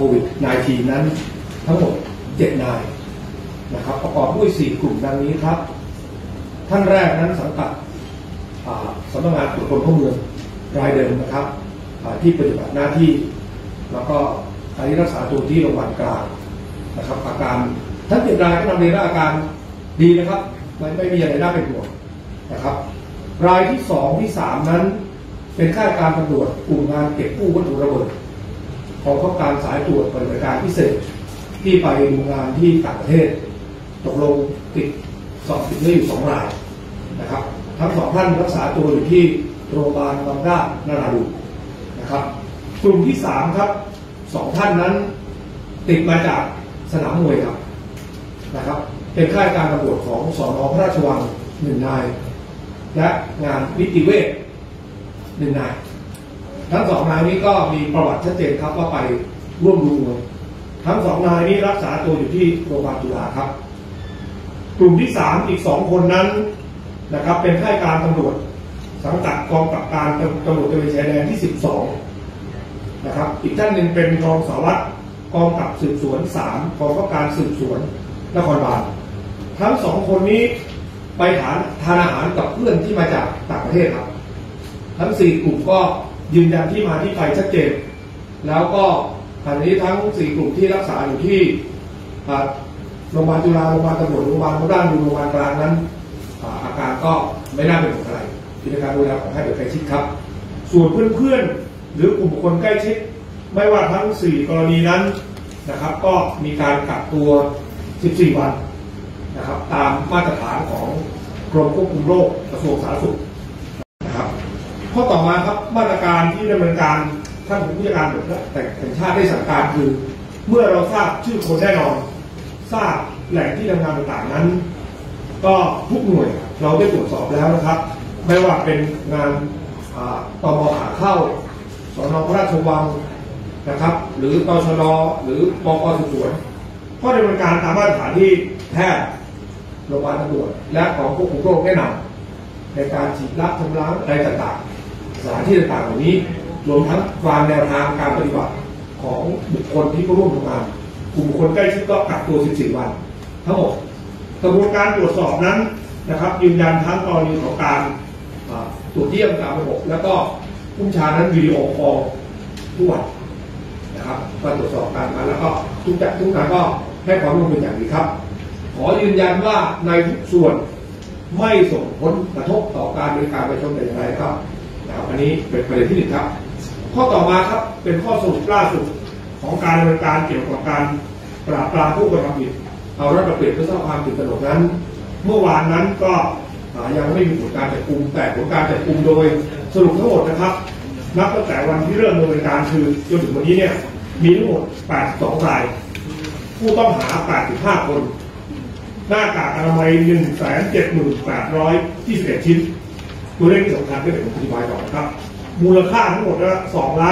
วิด -19 นั้นทั้งหมด7 นายนะครับประกอบด้วย4 กลุ่มดังนี้ครับท่านแรกนั้นสังกัดสำนักงานตรวจคนเข้าเมืองรายเดิมนะครับที่ปฏิบัติหน้าที่แล้วก็การรักษาตัวที่โรงพยาบาลกลางนะครับอาการทั้ง7 รายก็นำเรียนว่าอาการดีนะครับไม่มีอะไรน่าเป็นห่วงนะครับรายที่2ที่3นั้นเป็นข้าราชการตำรวจกลุ่มงานเก็บกู้วัตถุระเบิดของข้าการสายตรวจปฏิบัติการพิเศษที่ไปดูงานที่ต่างประเทศตกลงติดนี่อยู่2 รายนะครับทั้ง2 ท่านรักษาตัวอยู่ที่โรงพยาบาลบางราชนราดูนะครับกลุ่มที่3ครับ2 ท่านนั้นติดมาจากสนามมวยครับนะครับเป็นข้าราชการตำรวจของสน.พระราชวัง1 นายและงานนิติเวช1 นายทั้ง2 นายนี้ก็มีประวัติชัดเจนครับว่าไปร่วมดูมวยทั้ง2 นายนี้รักษาตัวอยู่ที่โรงพยาบาลจุฬาครับกลุ่มที่3อีก2 คนนั้นนะครับเป็นข้าราชการตำรวจสังกัดกองกำกับการตำรวจตระเวนชายแดนที่12นะครับอีกท่านหนึ่งเป็นรองสารวัตรกองกำกับสืบสวน3กองกำกับการสืบสวนนครบาลทั้ง2 คนนี้ไปทานอาหารกับเพื่อนที่มาจากต่างประเทศครับทั้ง4 กลุ่มก็ยืนยันที่มาที่ไปชัดเจนแล้วก็ขณะนี้ทั้ง4 กลุ่มที่รักษาอยู่ที่โรงพยาบาลจุฬาโรงพยาบาลตำรวจโรงพยาบาลด้านโรงพยาบาลกลางนั้นอาการก็ไม่น่าเป็นห่วงอะไรกิจการดูแลของแพทย์โดยใกล้ชิดครับส่วนเพื่อนๆหรือกลุ่มบุคคลใกล้ชิดไม่ว่าทั้ง4 กรณีนั้นนะครับก็มีการกักตัว14 วันนะครับตามมาตรฐานของกรมควบคุมโรคกระทรวงสาธารณสุขนะครับข้อต่อมาครับมาตรการที่ดำเนินการท่านผู้จัดการตำรวจแห่งชาติได้สั่งการคือเมื่อเราทราบชื่อคนแน่นอนทราบแหล่งที่ทำงานต่างๆนั้นก็ทุกหน่วยเราได้ตรวจสอบแล้วนะครับไม่ว่าเป็นงานตม.ขาเข้าสน.พระราชวังนะครับหรือตชด.หรือปก.สืบสวนก็ดำเนินการตามมาตรฐานที่แพทย์โรงพยาบาลตำรวจและของควบคุมโรคแนะนำในการฉีดล้างชำระอะไรต่างๆสถานที่ต่างๆเหล่านี้รวมทั้งวางแนวทางการปฏิบัติของบุคคลที่เข้าร่วมทำงานกลุ่มบุคคลใกล้ชิดก็กักตัว14 วันทั้งหมดกระบวนการตรวจสอบนั้นนะครับยืนยันทั้งกรณีของการตรวจเยี่ยมตามระบบแล้วก็ผู้บัญชาการนั้นวิดีโอคอลทุกวันนะครับมาตรวจสอบการมาแล้วก็ทุกการก็ให้ความร่วมมืออย่างดีครับขอยืนยันว่าในทุกส่วนไม่ส่งผลกระทบต่อการบริการประชาชนแต่อย่างไรครับนะครับอันนี้เป็นประเด็นที่1ครับข้อต่อมาครับเป็นข้อสรุปล่าสุดของการดำเนินการเกี่ยวกับการปราบปรามผู้กระทำผิดเอารัฐประเปรียบเพื่อสร้างความตื่นตระหนกนั้นเมื่อวานนั้นก็ยังไม่มีผลการจับกุมแต่ผลการจับกุมโดยสรุปทั้งหมดนะครับนับตั้งแต่วันที่เริ่มดำเนินการคือจนถึงวันนี้เนี่ยมีทั้งหมด82 รายผู้ต้องหา85 คนหน้ากากอนามัย 178,21 ชิ้นตัวเลขที่สำคัญก็เดี๋ยวผมอธิบายต่อนะครับมูลค่าทั้งหมดละ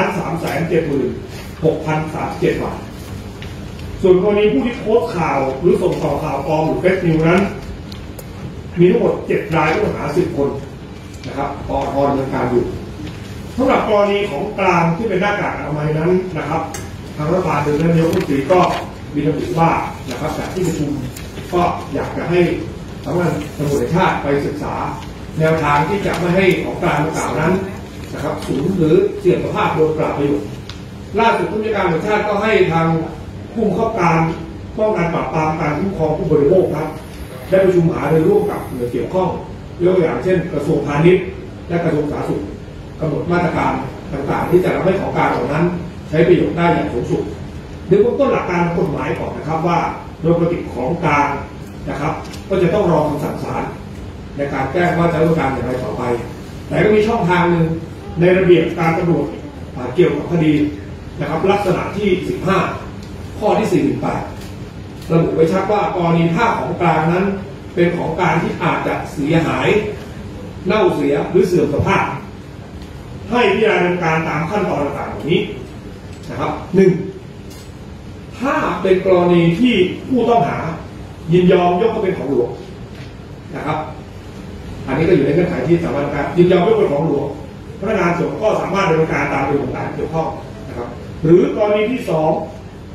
2,370,637 บาทส่วนกรณีผู้ที่โพสต์ข่าวหรือส่งต่อข่าวปลอมหรือเฟซนิวนั้นมีทั้งหมด7 รายผู้ต้องหา10 คนนะครับปอทดำเนินการอยู่สำหรับกรณีของกลางที่เป็นหน้ากากอนามัยนั้นนะครับทางรัฐบาลโดยนายกรัฐมนตรีก็มีระบุว่านะครับจากที่ประชุมก็อยากจะให้สำนักงานตำรวจแห่งชาติไปศึกษาแนวทางที่จะไม่ให้ของกลางดังกล่าวนั้นนะครับสูญหรือเสี่ยงต่อภาพโดยปราบประโยชน์ล่าสุดผู้จัดการตำรวจแห่งชาติก็ให้ทางผู้บังคับการป้องกันปราบปรามการคุ้มครองผู้บริโภคครับได้ประชุมหารือร่วมกับหน่วยเกี่ยวข้องยกตัวอย่างเช่นกระทรวงพาณิชย์และกระทรวงสาธารณสุขกำหนดมาตรการต่างๆที่จะทำให้ของกลางเหล่านั้นใช้ประโยชน์ได้อย่างสูงสุดโดยเบื้องต้นหลักการกฎหมายก่อนนะครับว่าโดยปกติของกลางนะครับก็จะต้องรอคำสั่งศาลในการแจ้งว่าจะดำเนินการอย่างไรต่อไปแต่ก็มีช่องทางหนึ่งในระเบียบการตำรวจเกี่ยวกับคดีนะครับลักษณะที่15ข้อที่418ระบุไว้ชัดว่ากรณีถ้าของกลางนั้นเป็นของกลางที่อาจจะเสียหายเน่าเสียหรือเสื่อมสภาพให้พิจารณาดำเนินการตามขั้นตอนต่างๆเหล่านี้นะครับ1ถ้าเป็นกรณีที่ผู้ต้องหายินยอมยกให้เป็นของหลวงนะครับอันนี้ก็อยู่ในเงื่อนไขที่สามารถการยินยอมยกเป็นของหลวงพนักงานสอบสวนก็สามารถดำเนินการตามระเบียบต่างๆเกี่ยวข้องนะครับหรือกรณีที่2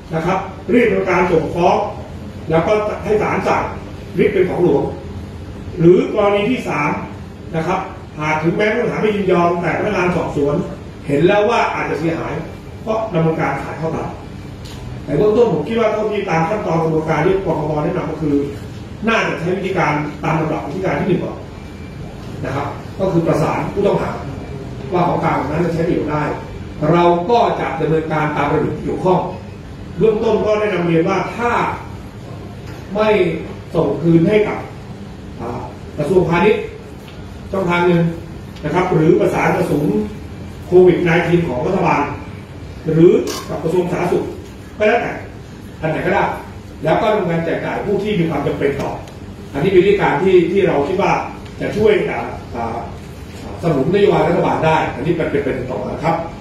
นะครับรีบดำเนินการส่งฟ้องแล้วก็ให้ศาลสั่งริบเป็นของหลวงหรือกรณีที่3นะครับหากถึงแม้ผู้ต้องหาไม่ยินยอมแต่พนักงานสอบสวนเห็นแล้วว่าอาจจะเสียหายก็ดำเนินการขายเข้าตลาดแต่เบื้องต้นผมคิดว่าเท่าที่ตามขั้นตอนกระบวนการที่ปคบแนะนำก็คือน่าจะใช้วิธีการตามลำดับวิธีการที่1ก่อนนะครับก็คือประสานผู้ต้องหาว่าของกลางนั้นจะใช้ประโยชน์ได้เราก็จะดำเนินการตามระเบียบเกี่ยวข้องเบื้องต้นก็ได้นำเรียนว่าถ้าไม่ส่งคืนให้กับกระทรวงพาณิชย์ช่องทางหนึ่งนะครับหรือประสานกระสุนโควิด -19 ของรัฐบาลหรือกับกระทรวงสาธารณสุขก็แล้วแต่อันไหนก็ได้แล้วก็ดำเนินการแจกจ่ายผู้ที่มีความจำเป็นต่ออันนี้เป็นวิธีการที่เราคิดว่าจะช่วยสนับสนุนนโยบายรัฐบาลได้อันนี้เป็นต่อนะครับ